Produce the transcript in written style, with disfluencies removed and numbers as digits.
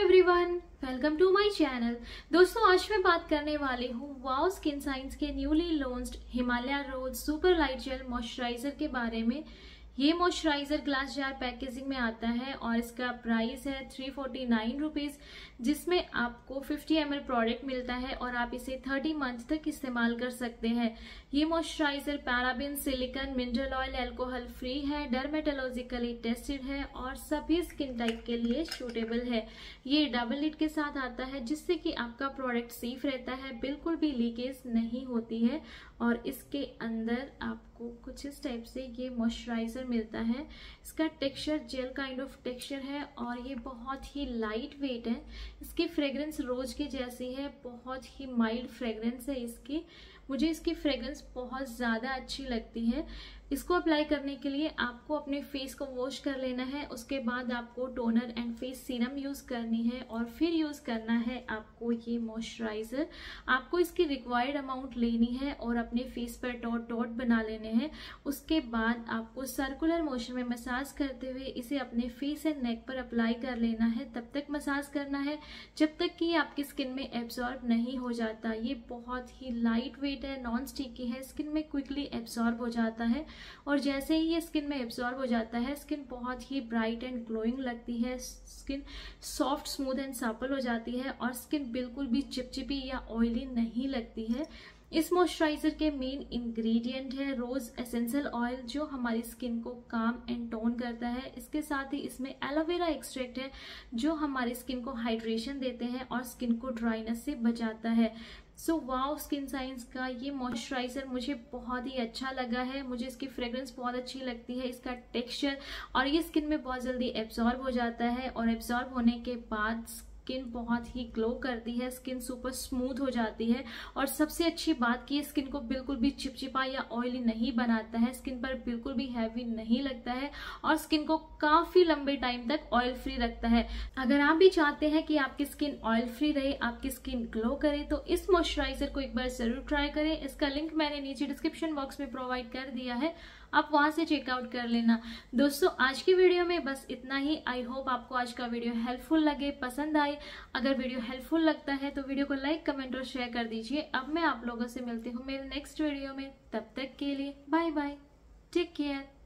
Everyone, welcome to my channel. दोस्तों, आज मैं बात करने वाली हूँ वाओ स्किन साइंस के newly launched Himalaya rose super light gel moisturiser के बारे में। ये मॉइस्चराइजर ग्लास जार पैकेजिंग में आता है और इसका प्राइस है 349 रुपीज़, जिसमें आपको 50 ml प्रोडक्ट मिलता है और आप इसे 30 मंथ तक इस्तेमाल कर सकते हैं। ये moisturiser paraben, silicone, mineral oil, alcohol free है, डर्मेटोलॉजिकली टेस्टेड है और सभी स्किन टाइप के लिए सूटेबल है। ये डबल लिड के साथ आता है, जिससे कि आपका प्रोडक्ट सेफ रहता है, बिल्कुल भी लीकेज नहीं होती है। और इसके अंदर आपको कुछ इस टाइप से ये मॉइस्चराइजर मिलता है। इसका texture gel kind of texture है और ये बहुत ही लाइट वेट है। इसकी फ्रेग्रेंस रोज के जैसी है, बहुत ही माइल्ड फ्रेग्रेंस है इसकी। मुझे इसकी फ्रेग्रेंस बहुत ज़्यादा अच्छी लगती है। इसको अप्लाई करने के लिए आपको अपने फेस को वॉश कर लेना है, उसके बाद आपको toner and face serum use करनी है और फिर यूज़ करना है आपको ये मॉइस्चराइज़र। आपको इसकी रिक्वायर्ड अमाउंट लेनी है और अपने फेस पर डॉट डॉट बना लेने हैं। उसके बाद आपको सर्कुलर मोशन में मसाज करते हुए इसे अपने फेस एंड नेक पर अप्लाई कर लेना है। तब तक मसाज करना है जब तक कि आपकी स्किन में एब्जॉर्ब नहीं हो जाता। ये बहुत ही लाइट वेट है, नॉन स्टिकी है, स्किन में क्विकली एब्जॉर्ब हो जाता है और जैसे ही ये स्किन में एब्जॉर्ब हो जाता है, स्किन बहुत ही ब्राइट एंड ग्लोइंग लगती है। Skin soft, smooth and supple हो जाती है और स्किन बिल्कुल भी चिपचिपी या ऑयली नहीं लगती है। इस मॉइस्चराइजर के मेन इंग्रेडिएंट है रोज एसेंशियल ऑयल, जो हमारी स्किन को काम एंड टोन करता है। इसके साथ ही इसमें एलोवेरा एक्सट्रैक्ट है, जो हमारी स्किन को हाइड्रेशन देते हैं और स्किन को ड्राइनेस से बचाता है। सो वाओ स्किन साइंस का ये मॉइस्चराइजर मुझे बहुत ही अच्छा लगा है। मुझे इसकी फ्रेग्रेंस बहुत अच्छी लगती है, इसका टेक्सचर, और ये स्किन में बहुत जल्दी एब्जॉर्ब हो जाता है और एब्जॉर्ब होने के बाद स्किन बहुत ही ग्लो करती है, स्किन सुपर स्मूथ हो जाती है। और सबसे अच्छी बात कि स्किन को बिल्कुल भी चिपचिपा या ऑयली नहीं बनाता है, स्किन पर बिल्कुल भी हैवी नहीं लगता है और स्किन को काफी लंबे टाइम तक ऑयल फ्री रखता है। अगर आप भी चाहते हैं कि आपकी स्किन ऑयल फ्री रहे, आपकी स्किन ग्लो करे, तो इस मॉइस्चराइजर को एक बार जरूर ट्राई करें। इसका लिंक मैंने नीचे डिस्क्रिप्शन बॉक्स में प्रोवाइड कर दिया है, आप वहां से चेकआउट कर लेना। दोस्तों, आज की वीडियो में बस इतना ही। आई होप आपको आज का वीडियो हेल्पफुल लगे, पसंद आए। अगर वीडियो हेल्पफुल लगता है तो वीडियो को लाइक, कमेंट और शेयर कर दीजिए। अब मैं आप लोगों से मिलती हूँ मेरे नेक्स्ट वीडियो में। तब तक के लिए बाय बाय, टेक केयर।